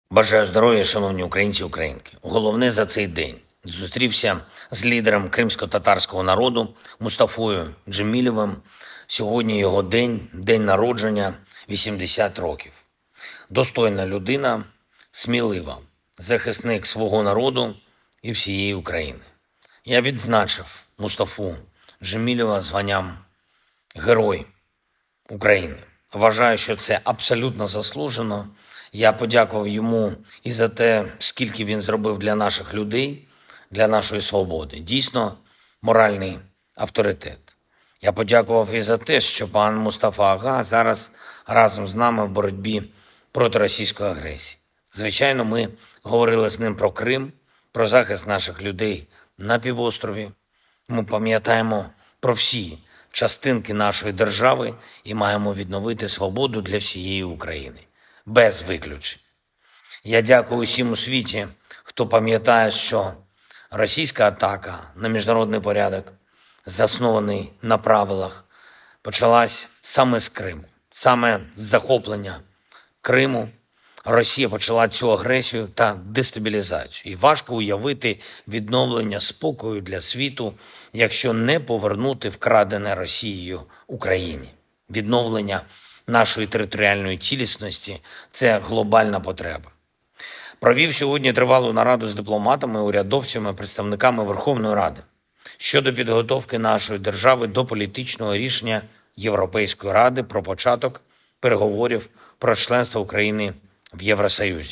Бажаю здоров'я, шановні українці і українки. Головне за цей день. Зустрівся з лідером кримсько-татарського народу Мустафою Джемілєвим. Сьогодні його день народження, 80 років. Достойна людина, смілива, захисник свого народу і всієї України. Я відзначив Мустафу Джемілєва званням Герой України. Вважаю, що це абсолютно заслужено. Я подякував йому і за те, скільки він зробив для наших людей, для нашої свободи. Дійсно, моральний авторитет. Я подякував і за те, що пан Мустафа Ага зараз разом з нами в боротьбі проти російської агресії. Звичайно, ми говорили з ним про Крим, про захист наших людей на півострові. Ми пам'ятаємо про всі частинки нашої держави і маємо відновити свободу для всієї України. Без виключень. Я дякую усім у світі, хто пам'ятає, що російська атака на міжнародний порядок, заснований на правилах, почалась саме з Криму. Саме з захоплення Криму Росія почала цю агресію та дестабілізацію. І важко уявити відновлення спокою для світу, якщо не повернути вкрадене Росією Україні. Відновлення нашої територіальної цілісності – це глобальна потреба. Провів сьогодні тривалу нараду з дипломатами, урядовцями, представниками Верховної Ради щодо підготовки нашої держави до політичного рішення Європейської Ради про початок переговорів про членство України в Євросоюзі.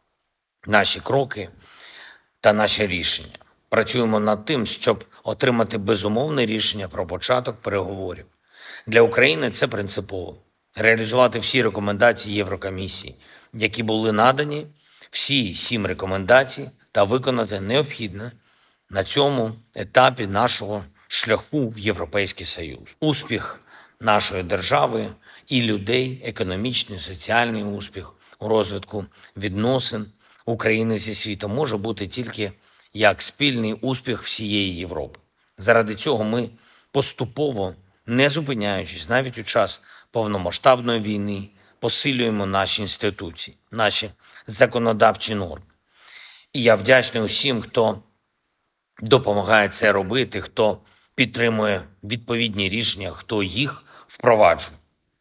Наші кроки та наші рішення. Працюємо над тим, щоб отримати безумовне рішення про початок переговорів. Для України це принципово. Реалізувати всі рекомендації Єврокомісії, які були надані, всі 7 рекомендацій, та виконати необхідне на цьому етапі нашого шляху в Європейський Союз. Успіх нашої держави і людей, економічний, соціальний успіх у розвитку відносин України зі світом може бути тільки як спільний успіх всієї Європи. Заради цього ми поступово, не зупиняючись навіть у час повномасштабної війни, посилюємо наші інституції, наші законодавчі норми. І я вдячний усім, хто допомагає це робити, хто підтримує відповідні рішення, хто їх впроваджує.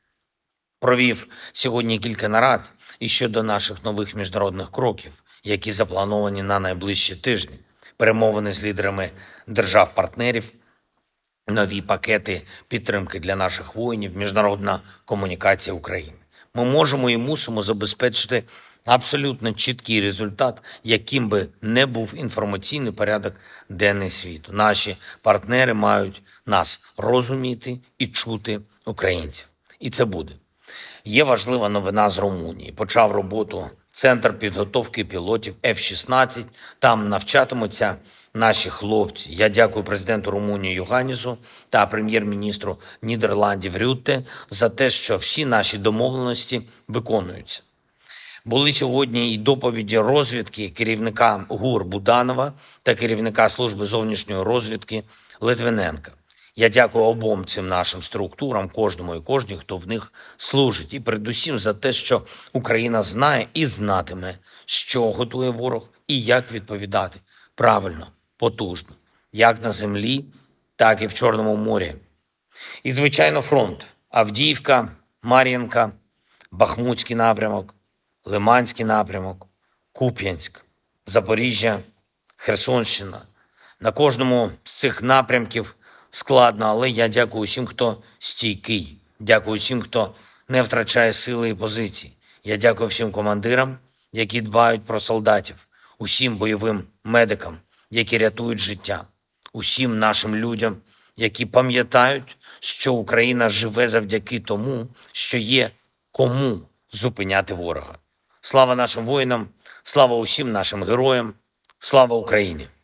Провів сьогодні кілька нарад і щодо наших нових міжнародних кроків, які заплановані на найближчі тижні. Перемовини з лідерами держав-партнерів, нові пакети підтримки для наших воїнів, міжнародна комунікація України. Ми можемо і мусимо забезпечити абсолютно чіткий результат, яким би не був інформаційний порядок денний світу. Наші партнери мають нас розуміти і чути українців. І це буде. Є важлива новина з Румунії. Почав роботу Центр підготовки пілотів F-16. Там навчатимуться наші хлопці. Я дякую президенту Румунії Йоханнісу та прем'єр-міністру Нідерландів Рютте за те, що всі наші домовленості виконуються. Були сьогодні і доповіді розвідки керівника ГУР Буданова та керівника служби зовнішньої розвідки Литвиненка. Я дякую обом цим нашим структурам, кожному і кожній, хто в них служить. І передусім за те, що Україна знає і знатиме, що готує ворог і як відповідати правильно, потужно, як на землі, так і в Чорному морі. І, звичайно, фронт. Авдіївка, Мар'їнка, Бахмутський напрямок, Лиманський напрямок, Куп'янськ, Запоріжжя, Херсонщина. На кожному з цих напрямків складно, але я дякую всім, хто стійкий. Дякую всім, хто не втрачає сили і позиції. Я дякую всім командирам, які дбають про солдатів, усім бойовим медикам, які рятують життя, усім нашим людям, які пам'ятають, що Україна живе завдяки тому, що є кому зупиняти ворога. Слава нашим воїнам, слава усім нашим героям, слава Україні!